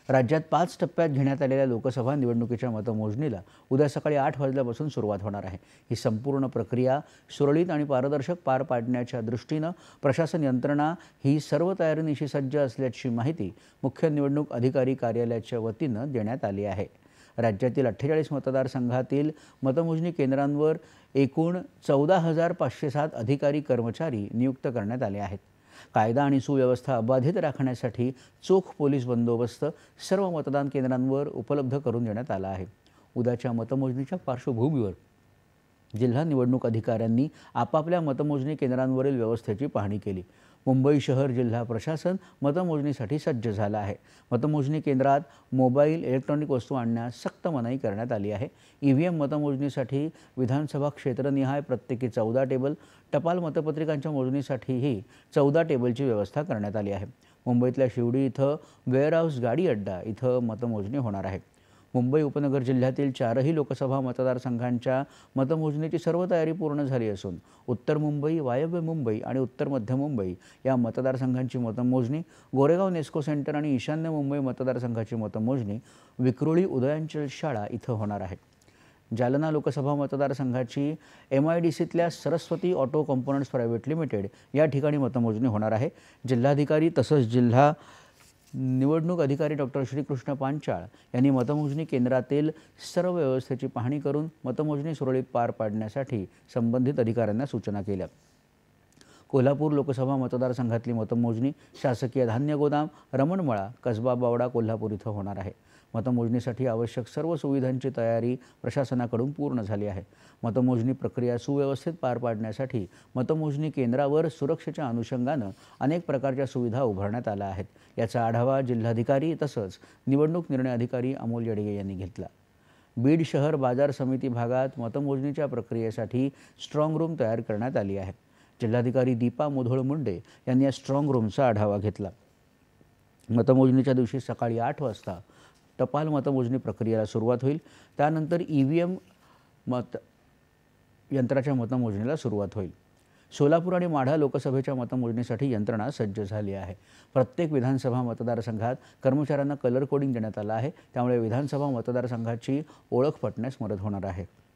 राज्यात 5 टप्प्यात घेण्यात आलेल्या लोकसभा निवडणुकीच्या मतमोजणीला उद्या सकाळी 8 वाजल्यापासून सुरुवात होणार आहे। ही संपूर्ण प्रक्रिया सुरळीत आणि पारदर्शक पार पाडण्याच्या दृष्टीने प्रशासन यंत्रणा ही सर्व तयारीनिशी सज्ज असल्याची माहिती मुख्य निवडणूक अधिकारी कार्यालयाच्या वतीने देण्यात आली आहे। राज्यातील 48 मतदारसंघातील मतमोजणी केंद्रांवर एकूण 14,507 अधिकारी कर्मचारी नियुक्त करण्यात आले आहेत। कायदा आणि सुव्यवस्था अबाधित राखण्यासाठी चोख पोलीस बंदोबस्त सर्व मतदान केंद्रांवर उपलब्ध करून देण्यात आला आहे। उद्याच्या मतमोजणीच्या पार्श्वभूमीवर जिल्हा निवडणूक अधिकाऱ्यांनी आपापल्या मतमोजणी केंद्रांवरील व्यवस्थेची पाहणी केली। मुंबई शहर जिल्हा प्रशासन मतमोजणीसाठी सज्ज झालं आहे। मतमोजणी केंद्रात मोबाईल इलेक्ट्रॉनिक वस्तू आणण्यास सक्त मनाई करण्यात आली आहे। ईव्हीएम मतमोजणीसाठी विधानसभा क्षेत्रनिहाय प्रत्येकी 14 टेबल, टपाल मतपत्रिकांच्या मोजणीसाठीही 14 टेबलची व्यवस्था करण्यात आली आहे। मुंबईतल्या शिवडी इथं वेअरहाऊस गाडी अड्डा इथं मतमोजणी होणार आहे। मुंबई उपनगर जिल्ह्यातील 4ही लोकसभा मतदारसंघांच्या मतमोजणीची सर्व तयारी पूर्ण झाली असून उत्तर मुंबई, वायव्य मुंबई आणि उत्तर मध्य मुंबई या मतदारसंघांची मतमोजणी, गोरेगाव नेस्को सेंटर आणि ईशान्य मुंबई मतदारसंघाची मतमोजणी विक्रोळी उदयांचल शाळा इथं होणार आहे। जालना लोकसभा मतदारसंघाची MIDCतल्या Saraswati auto components private limited या ठिकाणी मतमोजणी होणार आहे। जिल्हाधिकारी तसंच जिल्हा निवडणूक अधिकारी डॉक्टर श्रीकृष्ण पांचाळ यांनी मतमोजणी केंद्रातील सर्व व्यवस्थेची पाहणी करून मतमोजणी सुरळीत पार पाडण्यासाठी संबंधित अधिकाऱ्यांना सूचना केल्या। कोल्हापूर लोकसभा मतदारसंघातली मतमोजणी शासकीय धान्य गोदाम, रमणमळा, कसबा बावडा, कोल्हापूर इथं होणार आहे। मतमोजणीसाठी आवश्यक सर्व सुविधांची तयारी प्रशासनाकडून पूर्ण झाली आहे। मतमोजणी प्रक्रिया सुव्यवस्थित पार पाडण्यासाठी मतमोजणी केंद्रावर सुरक्षेच्या अनुषंगाने अनेक प्रकारच्या सुविधा उभारण्यात आल्या आहेत। याचा आढावा जिल्हाधिकारी तसंच निवडणूक निर्णय अधिकारी अमोल येडगे यांनी घेतला। बीड शहर बाजार समिती भागात मतमोजणीच्या प्रक्रियेसाठी स्ट्रॉंग रूम तयार करण्यात आली आहे। जिल्हाधिकारी दीपा मुधोळ मुंडे यांनी या स्ट्रॉंग रूमचा आढावा घेतला। मतमोजणीच्या दिवशी सकाळी 8 वाजता टपाल मतमोजणी प्रक्रियेला सुरुवात होईल। त्यानंतर ईव्हीएम यंत्राच्या मतमोजणीला सुरुवात होईल। सोलापूर आणि माढा लोकसभेच्या मतमोजणीसाठी यंत्रणा सज्ज झाली आहे। प्रत्येक विधानसभा मतदारसंघात कर्मचाऱ्यांना कलर कोडिंग देण्यात आलं आहे। त्यामुळे विधानसभा मतदारसंघाची ओळख पटण्यास मदत होणार आहे।